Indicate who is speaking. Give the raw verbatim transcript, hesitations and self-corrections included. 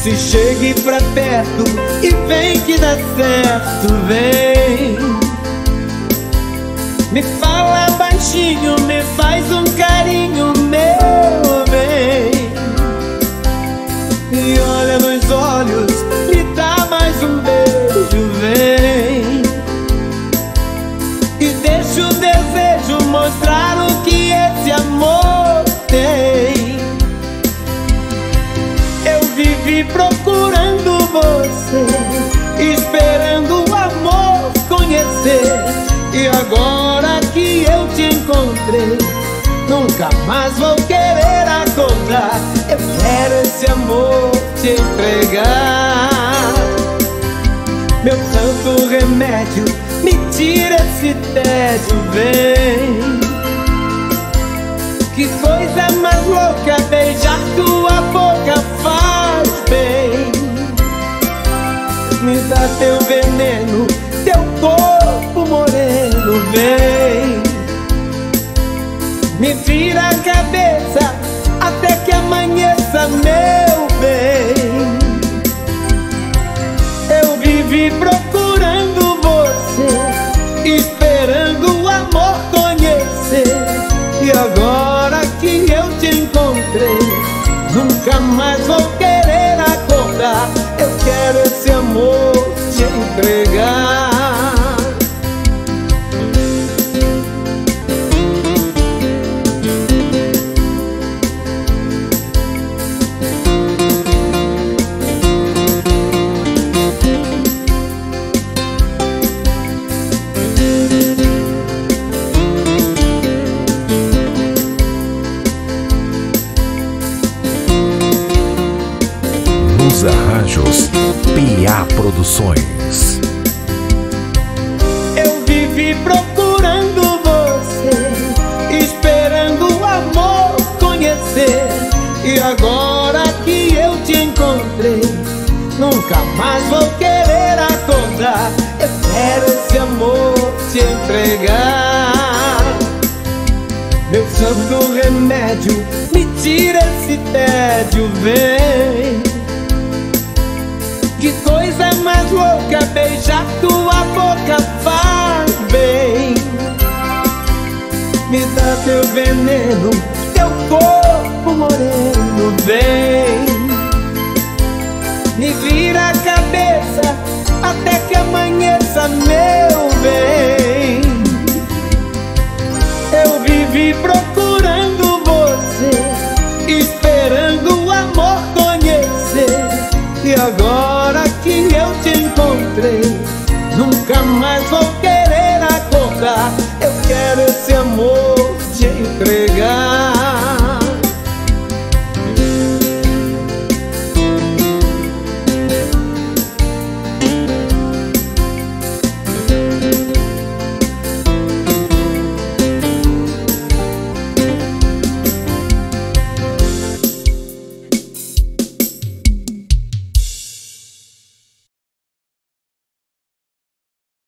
Speaker 1: Se chegue pra perto e vem que dá certo, vem. Me fala baixinho, me faz um carinho, meu bem. E olha nos olhos, me dá mais um beijo, vem. E deixa o desejo mostrar o que esse amor tem. Eu vivi procurando você, esperando o amor conhecer. E agora que eu te encontrei, nunca mais vou querer acordar. Eu quero esse amor te entregar. Meu santo remédio, me tira esse tédio, vem. Que coisa mais louca, beijar tua boca faz bem. Me dá teu veneno, teu corpo moreno, vem. Me vira a cabeça até que amanheça, meu bem. Eu vivi procurando você, esperando o amor conhecer. E agora que eu te encontrei, nunca mais vou querer acordar. Eu quero esse amor te entregar.
Speaker 2: Arranjos P A Produções.
Speaker 1: Eu vivi procurando você, esperando o amor conhecer. E agora que eu te encontrei, nunca mais vou querer acordar. Eu quero esse amor te entregar. Meu santo remédio, me tira esse tédio, vem. Que coisa mais louca, beijar tua boca faz bem. Me dá teu veneno, teu corpo moreno, vem.